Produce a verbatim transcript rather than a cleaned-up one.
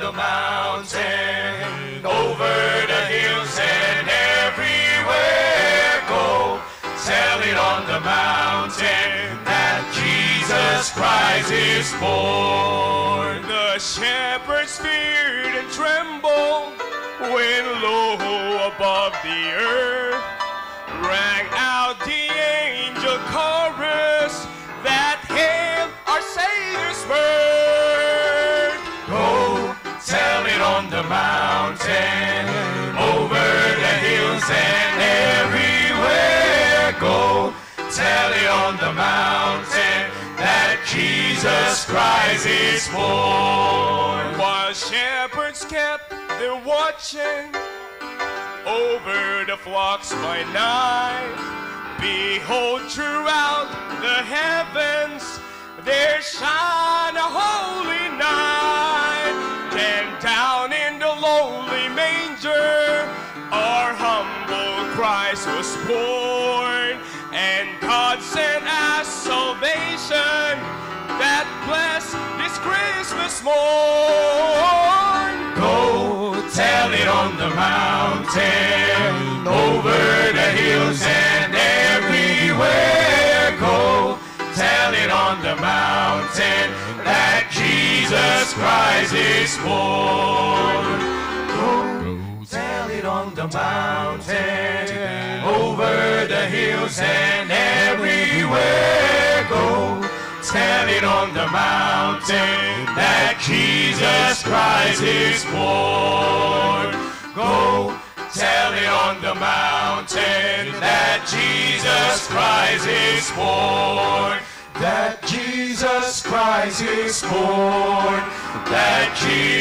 the mountain, over the hills and everywhere go. Tell it on the mountain that Jesus Christ is born. The shepherds feared and trembled when low above the earth rang out the angel chorus that hailed our Savior's birth. Go tell it on the mountain, over the hills and everywhere go. Tell it on the mountain that Jesus Christ is born. While shepherds kept their watching over the flocks by night, behold, throughout the heavens there shine a holy night. Then down in the lowly manger our humble Christ was born, and God sent us salvation that bless this Christmas morn. Go tell it on the mountain, over the hills and everywhere go. Tell it on the mountain that Jesus Christ is born. Go tell it on the mountain, over the hills and everywhere go. Tell it on the mountain that Jesus Christ is born. Go tell it on the mountain that Jesus Christ is born. That Jesus Christ is born. That Jesus